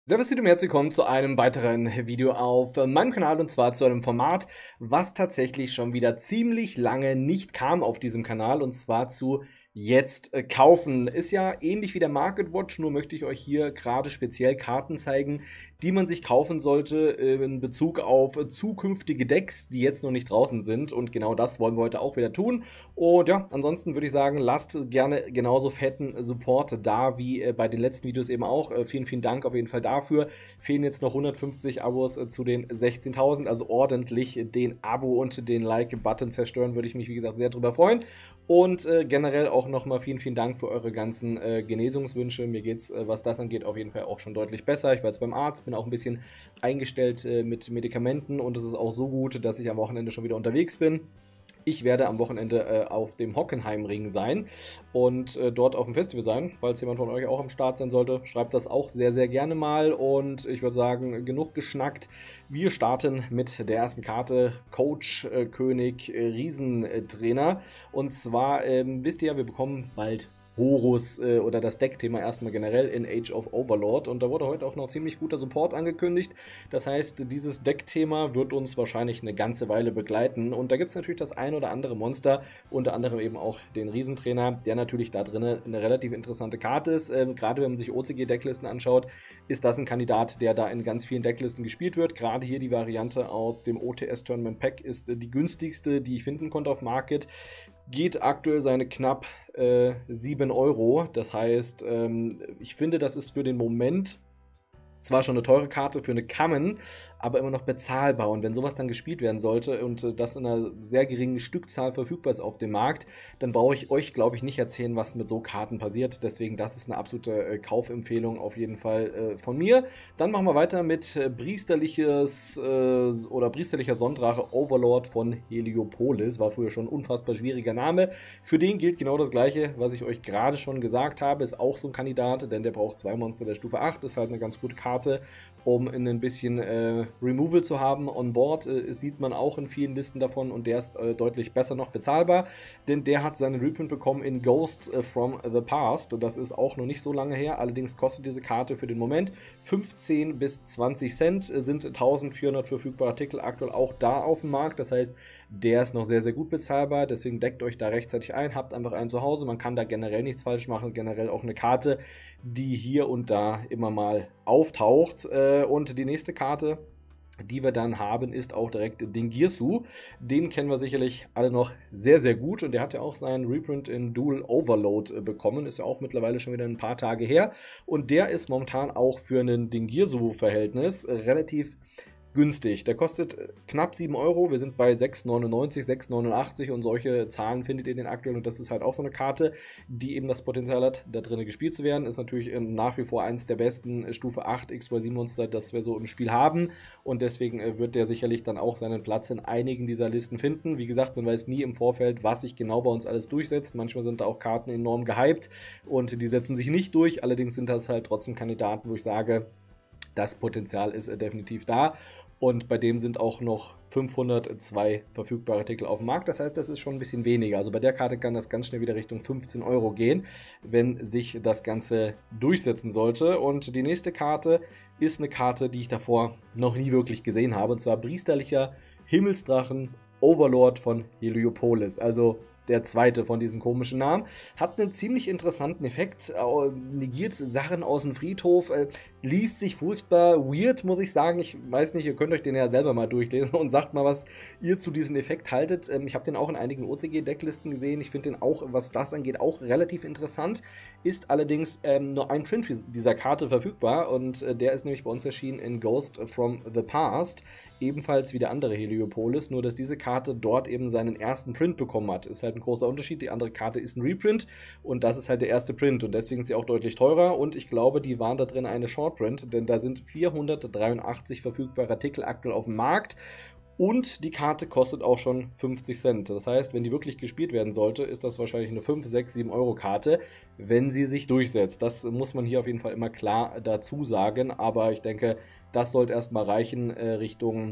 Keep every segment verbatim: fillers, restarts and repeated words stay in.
Servus und herzlich willkommen zu einem weiteren Video auf meinem Kanal, und zwar zu einem Format, was tatsächlich schon wieder ziemlich lange nicht kam auf diesem Kanal, und zwar zu Jetzt äh, kaufen. Ist ja ähnlich wie der Market Watch, nur möchte ich euch hier gerade speziell Karten zeigen, die man sich kaufen sollte äh, in Bezug auf äh, zukünftige Decks, die jetzt noch nicht draußen sind, und genau das wollen wir heute auch wieder tun. Und ja, ansonsten würde ich sagen, lasst gerne genauso fetten Support da wie äh, bei den letzten Videos eben auch. Äh, vielen, vielen Dank auf jeden Fall dafür. Fehlen jetzt noch hundertfünfzig Abos äh, zu den sechzehntausend, also ordentlich den Abo und den Like-Button zerstören, würde ich mich wie gesagt sehr drüber freuen. Und äh, generell auch nochmal vielen, vielen Dank für eure ganzen äh, Genesungswünsche. Mir geht es, äh, was das angeht, auf jeden Fall auch schon deutlich besser. Ich war jetzt beim Arzt, bin auch ein bisschen eingestellt äh, mit Medikamenten, und es ist auch so gut, dass ich am Wochenende schon wieder unterwegs bin. Ich werde am Wochenende äh, auf dem Hockenheimring sein und äh, dort auf dem Festival sein. Falls jemand von euch auch am Start sein sollte, schreibt das auch sehr, sehr gerne mal. Und ich würde sagen, genug geschnackt. Wir starten mit der ersten Karte, Coach äh, König äh, Riesentrainer. Und zwar ähm, wisst ihr ja, wir bekommen bald Horus äh, oder das Deckthema erstmal generell in Age of Overlord, und da wurde heute auch noch ziemlich guter Support angekündigt. Das heißt, dieses Deckthema wird uns wahrscheinlich eine ganze Weile begleiten, und da gibt es natürlich das ein oder andere Monster, unter anderem eben auch den Riesentrainer, der natürlich da drin eine relativ interessante Karte ist. Ähm, gerade wenn man sich O C G-Decklisten anschaut, ist das ein Kandidat, der da in ganz vielen Decklisten gespielt wird. Gerade hier die Variante aus dem O T S Tournament Pack ist äh, die günstigste, die ich finden konnte auf Market. Geht aktuell seine knapp äh, sieben Euro. Das heißt, ähm, ich finde, das ist für den Moment zwar schon eine teure Karte für eine Common, aber immer noch bezahlbar. Und wenn sowas dann gespielt werden sollte und äh, das in einer sehr geringen Stückzahl verfügbar ist auf dem Markt, dann brauche ich euch, glaube ich, nicht erzählen, was mit so Karten passiert. Deswegen, das ist eine absolute äh, Kaufempfehlung auf jeden Fall äh, von mir. Dann machen wir weiter mit äh, priesterliches äh, oder priesterlicher Sonnendrache Overlord von Heliopolis. War früher schon ein unfassbar schwieriger Name. Für den gilt genau das Gleiche, was ich euch gerade schon gesagt habe. Ist auch so ein Kandidat, denn der braucht zwei Monster der Stufe acht. Ist halt eine ganz gute Karte, um ein bisschen äh, Removal zu haben on board. Äh, sieht man auch in vielen Listen davon, und der ist äh, deutlich besser noch bezahlbar, denn der hat seinen Reprint bekommen in Ghost äh, from the Past, und das ist auch noch nicht so lange her. Allerdings kostet diese Karte für den Moment fünfzehn bis zwanzig Cent, äh, sind eintausendvierhundert verfügbare Artikel aktuell auch da auf dem Markt. Das heißt, der ist noch sehr, sehr gut bezahlbar, deswegen deckt euch da rechtzeitig ein, habt einfach einen zu Hause. Man kann da generell nichts falsch machen, generell auch eine Karte, die hier und da immer mal auftaucht. Und die nächste Karte, die wir dann haben, ist auch direkt den Girsu. Den kennen wir sicherlich alle noch sehr, sehr gut, und der hat ja auch seinen Reprint in Dual Overload bekommen. Ist ja auch mittlerweile schon wieder ein paar Tage her, und der ist momentan auch für ein Dingirsu-Verhältnis relativ günstig. Der kostet knapp sieben Euro. Wir sind bei sechs neunundneunzig, sechs neunundachtzig, und solche Zahlen findet ihr in den aktuellen. Und das ist halt auch so eine Karte, die eben das Potenzial hat, da drin gespielt zu werden. Ist natürlich nach wie vor eins der besten Stufe acht X Y Z Monster, das wir so im Spiel haben. Und deswegen wird der sicherlich dann auch seinen Platz in einigen dieser Listen finden. Wie gesagt, man weiß nie im Vorfeld, was sich genau bei uns alles durchsetzt. Manchmal sind da auch Karten enorm gehypt und die setzen sich nicht durch. Allerdings sind das halt trotzdem Kandidaten, wo ich sage, das Potenzial ist definitiv da. Und bei dem sind auch noch fünfhundertzwei verfügbare Artikel auf dem Markt. Das heißt, das ist schon ein bisschen weniger. Also bei der Karte kann das ganz schnell wieder Richtung fünfzehn Euro gehen, wenn sich das Ganze durchsetzen sollte. Und die nächste Karte ist eine Karte, die ich davor noch nie wirklich gesehen habe. Und zwar priesterlicher Himmelsdrachen Overlord von Heliopolis. Also der zweite von diesen komischen Namen. Hat einen ziemlich interessanten Effekt, negiert Sachen aus dem Friedhof, äh, liest sich furchtbar weird, muss ich sagen. Ich weiß nicht, ihr könnt euch den ja selber mal durchlesen und sagt mal, was ihr zu diesem Effekt haltet. Ähm, ich habe den auch in einigen O C G-Decklisten gesehen. Ich finde den auch, was das angeht, auch relativ interessant. Ist allerdings ähm, nur ein Print dieser Karte verfügbar, und äh, der ist nämlich bei uns erschienen in Ghost from the Past. Ebenfalls wie der andere Heliopolis, nur dass diese Karte dort eben seinen ersten Print bekommen hat. Ist halt ein großer Unterschied. Die andere Karte ist ein Reprint, und das ist halt der erste Print, und deswegen ist sie auch deutlich teurer, und ich glaube, die waren da drin eine Shortprint, denn da sind vierhundertdreiundachtzig verfügbare Artikel aktuell auf dem Markt. Und die Karte kostet auch schon fünfzig Cent. Das heißt, wenn die wirklich gespielt werden sollte, ist das wahrscheinlich eine fünf, sechs, sieben Euro Karte, wenn sie sich durchsetzt. Das muss man hier auf jeden Fall immer klar dazu sagen. Aber ich denke, das sollte erstmal reichen äh, Richtung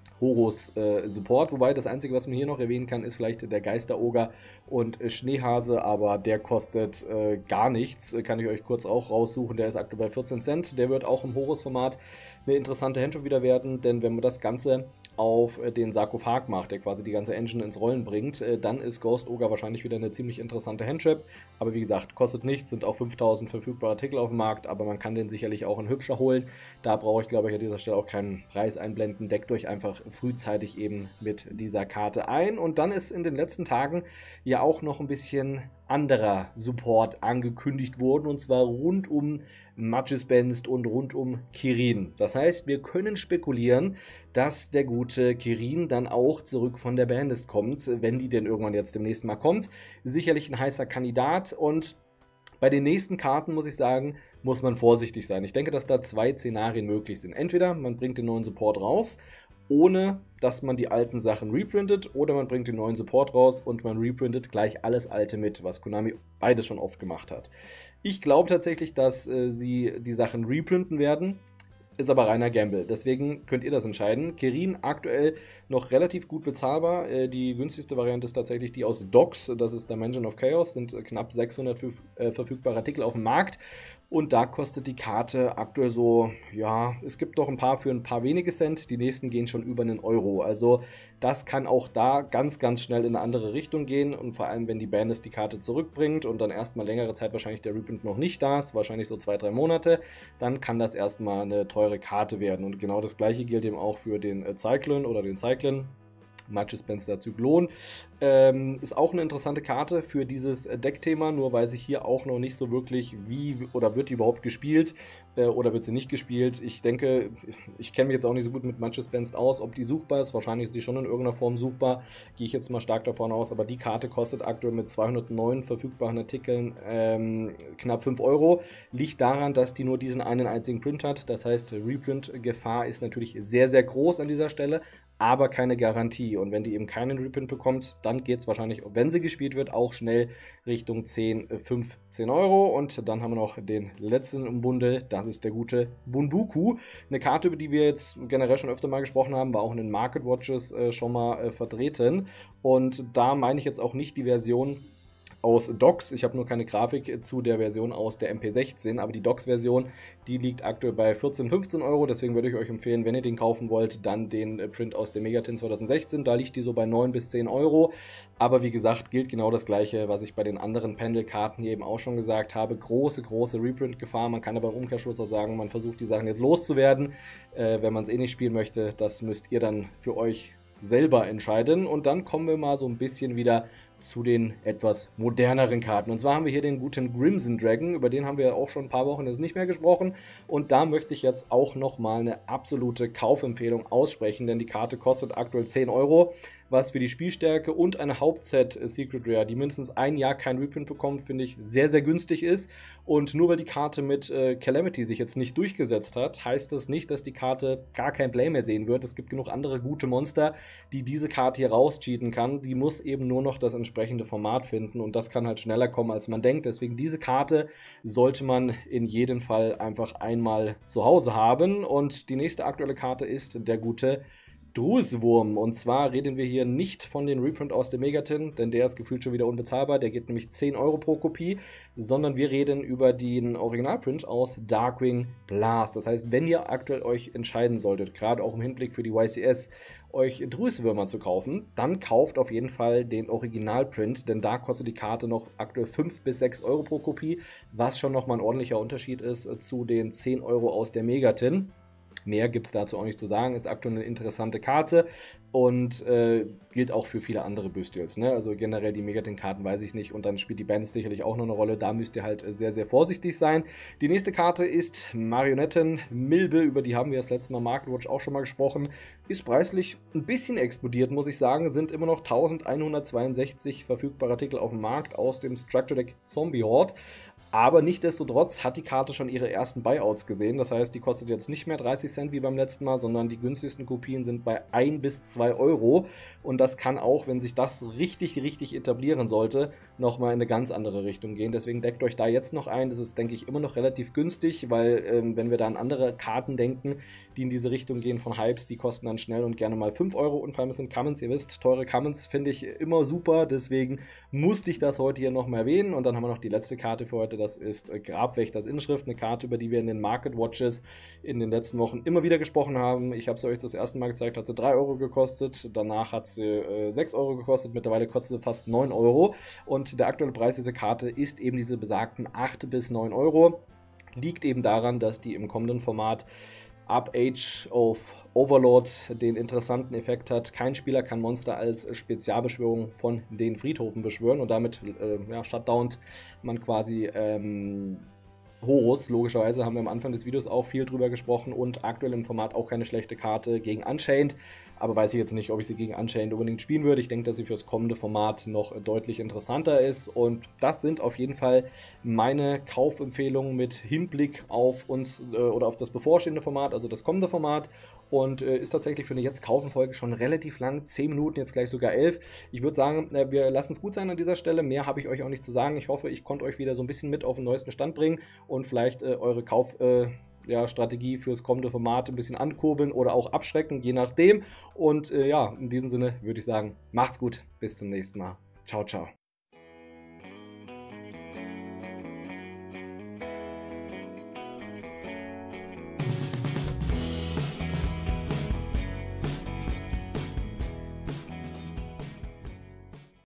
Horus äh, Support, wobei das Einzige, was man hier noch erwähnen kann, ist vielleicht der Geisteroger und äh, Schneehase, aber der kostet äh, gar nichts, kann ich euch kurz auch raussuchen, der ist aktuell bei vierzehn Cent, der wird auch im Horus-Format eine interessante Handshop wieder werden, denn wenn man das Ganze auf äh, den Sarkophag macht, der quasi die ganze Engine ins Rollen bringt, äh, dann ist Ghost Ogre wahrscheinlich wieder eine ziemlich interessante Handtrap, aber wie gesagt, kostet nichts, sind auch fünftausend verfügbare Artikel auf dem Markt, aber man kann den sicherlich auch in hübscher holen, da brauche ich glaube ich an dieser Stelle auch keinen Preis einblenden, deckt euch einfach frühzeitig eben mit dieser Karte ein und dann ist in den letzten Tagen ja auch noch ein bisschen anderer Support angekündigt worden und zwar rund um Magispenst und rund um Kirin. Das heißt, wir können spekulieren, dass der gute Kirin dann auch zurück von der Bandlist kommt, wenn die denn irgendwann jetzt demnächst mal kommt. Sicherlich ein heißer Kandidat und bei den nächsten Karten, muss ich sagen, muss man vorsichtig sein. Ich denke, dass da zwei Szenarien möglich sind. Entweder man bringt den neuen Support raus, ohne dass man die alten Sachen reprintet, oder man bringt den neuen Support raus und man reprintet gleich alles Alte mit, was Konami beides schon oft gemacht hat. Ich glaube tatsächlich, dass äh, sie die Sachen reprinten werden, ist aber reiner Gamble. Deswegen könnt ihr das entscheiden. Kirin aktuell noch relativ gut bezahlbar. Äh, die günstigste Variante ist tatsächlich die aus Docs. Das ist Dimension of Chaos. Sind knapp sechshundert äh, verfügbare Artikel auf dem Markt. Und da kostet die Karte aktuell so, ja, es gibt noch ein paar für ein paar wenige Cent. Die nächsten gehen schon über einen Euro. Also das kann auch da ganz, ganz schnell in eine andere Richtung gehen. Und vor allem, wenn die Bandlist die Karte zurückbringt und dann erstmal längere Zeit wahrscheinlich der Reprint noch nicht da ist, wahrscheinlich so zwei, drei Monate, dann kann das erstmal eine teure Karte werden. Und genau das gleiche gilt eben auch für den äh, Cyclone oder den Cyclone. Magispenster Zyklon. Ähm, ist auch eine interessante Karte für dieses Deckthema, nur weiß ich hier auch noch nicht so wirklich, wie oder wird die überhaupt gespielt äh, oder wird sie nicht gespielt. Ich denke, ich kenne mich jetzt auch nicht so gut mit Magispenst aus, ob die suchbar ist. Wahrscheinlich ist die schon in irgendeiner Form suchbar. Gehe ich jetzt mal stark davon aus, aber die Karte kostet aktuell mit zweihundertneun verfügbaren Artikeln ähm, knapp fünf Euro. Liegt daran, dass die nur diesen einen einzigen Print hat. Das heißt, Reprint-Gefahr ist natürlich sehr, sehr groß an dieser Stelle, aber keine Garantie. Und wenn die eben keinen Reprint bekommt, dann geht es wahrscheinlich, wenn sie gespielt wird, auch schnell Richtung zehn, fünfzehn Euro. Und dann haben wir noch den letzten im Bunde, das ist der gute Bunbuku. Eine Karte, über die wir jetzt generell schon öfter mal gesprochen haben, war auch in den Market Watches äh, schon mal äh, vertreten. Und da meine ich jetzt auch nicht die Version aus Docs. Ich habe nur keine Grafik zu der Version aus der M P sechzehn, aber die Docs-Version, die liegt aktuell bei vierzehn, fünfzehn Euro. Deswegen würde ich euch empfehlen, wenn ihr den kaufen wollt, dann den Print aus der Megatin zwanzig sechzehn. Da liegt die so bei neun bis zehn Euro. Aber wie gesagt, gilt genau das Gleiche, was ich bei den anderen Pendel-Karten hier eben auch schon gesagt habe. Große, große Reprint-Gefahr. Man kann aber im Umkehrschluss auch sagen, man versucht die Sachen jetzt loszuwerden. Äh, wenn man es eh nicht spielen möchte, das müsst ihr dann für euch selber entscheiden. Und dann kommen wir mal so ein bisschen wieder zu den etwas moderneren Karten. Und zwar haben wir hier den guten Crimson Dragon, über den haben wir auch schon ein paar Wochen jetzt nicht mehr gesprochen. Und da möchte ich jetzt auch nochmal eine absolute Kaufempfehlung aussprechen, denn die Karte kostet aktuell zehn Euro, was für die Spielstärke und eine Hauptset Secret Rare, die mindestens ein Jahr kein Reprint bekommt, finde ich sehr, sehr günstig ist. Und nur weil die Karte mit äh, Calamity sich jetzt nicht durchgesetzt hat, heißt das nicht, dass die Karte gar kein Play mehr sehen wird. Es gibt genug andere gute Monster, die diese Karte hier rauscheaten kann. Die muss eben nur noch das entsprechende Format finden und das kann halt schneller kommen, als man denkt. Deswegen diese Karte sollte man in jedem Fall einfach einmal zu Hause haben. Und die nächste aktuelle Karte ist der gute Druiswurm. Und zwar reden wir hier nicht von den Reprint aus der Megatin, denn der ist gefühlt schon wieder unbezahlbar. Der geht nämlich zehn Euro pro Kopie, sondern wir reden über den Originalprint aus Darkwing Blast. Das heißt, wenn ihr aktuell euch entscheiden solltet, gerade auch im Hinblick für die Y C S, euch Druiswürmer zu kaufen, dann kauft auf jeden Fall den Originalprint, denn da kostet die Karte noch aktuell fünf bis sechs Euro pro Kopie, was schon nochmal ein ordentlicher Unterschied ist zu den zehn Euro aus der Megatin. Mehr gibt es dazu auch nicht zu sagen, ist aktuell eine interessante Karte und äh, gilt auch für viele andere Bestials. Ne? Also generell die Megatin-Karten weiß ich nicht und dann spielt die Band sicherlich auch noch eine Rolle. Da müsst ihr halt sehr, sehr vorsichtig sein. Die nächste Karte ist Marionetten Milbe, über die haben wir das letzte Mal Market Watch auch schon mal gesprochen. Ist preislich ein bisschen explodiert, muss ich sagen. Sind immer noch eintausendeinhundertzweiundsechzig verfügbare Artikel auf dem Markt aus dem Structure Deck Zombie Horde. Aber nichtsdestotrotz hat die Karte schon ihre ersten Buyouts gesehen. Das heißt, die kostet jetzt nicht mehr dreißig Cent wie beim letzten Mal, sondern die günstigsten Kopien sind bei ein bis zwei Euro. Und das kann auch, wenn sich das richtig, richtig etablieren sollte, nochmal in eine ganz andere Richtung gehen. Deswegen deckt euch da jetzt noch ein. Das ist, denke ich, immer noch relativ günstig, weil ähm, wenn wir da an andere Karten denken, die in diese Richtung gehen von Hypes, die kosten dann schnell und gerne mal fünf Euro. Und vor allem sind Commons, ihr wisst, teure Commons finde ich immer super. Deswegen musste ich das heute hier nochmal erwähnen. Und dann haben wir noch die letzte Karte für heute. Das ist Grabwächters Inschrift, eine Karte, über die wir in den Market Watches in den letzten Wochen immer wieder gesprochen haben. Ich habe sie euch das erste Mal gezeigt, hat sie drei Euro gekostet, danach hat sie äh, sechs Euro gekostet, mittlerweile kostet sie fast neun Euro und der aktuelle Preis dieser Karte ist eben diese besagten acht bis neun Euro. Liegt eben daran, dass die im kommenden Format ab Age of Overlord den interessanten Effekt hat. Kein Spieler kann Monster als Spezialbeschwörung von den Friedhofen beschwören und damit äh, ja, shutdownt man quasi ähm, Horus. Logischerweise haben wir am Anfang des Videos auch viel drüber gesprochen und aktuell im Format auch keine schlechte Karte gegen Unchained. Aber weiß ich jetzt nicht, ob ich sie gegen Unchained unbedingt spielen würde. Ich denke, dass sie fürs kommende Format noch deutlich interessanter ist. Und das sind auf jeden Fall meine Kaufempfehlungen mit Hinblick auf uns äh, oder auf das bevorstehende Format, also das kommende Format. Und äh, ist tatsächlich für eine Jetzt-Kaufen-Folge schon relativ lang. zehn Minuten, jetzt gleich sogar elf. Ich würde sagen, äh, wir lassen es gut sein an dieser Stelle. Mehr habe ich euch auch nicht zu sagen. Ich hoffe, ich konnte euch wieder so ein bisschen mit auf den neuesten Stand bringen und vielleicht äh, eure Kauf... Äh, Ja, Strategie fürs kommende Format ein bisschen ankurbeln oder auch abschrecken, je nachdem. Und äh, ja, in diesem Sinne würde ich sagen, macht's gut, bis zum nächsten Mal. Ciao, ciao.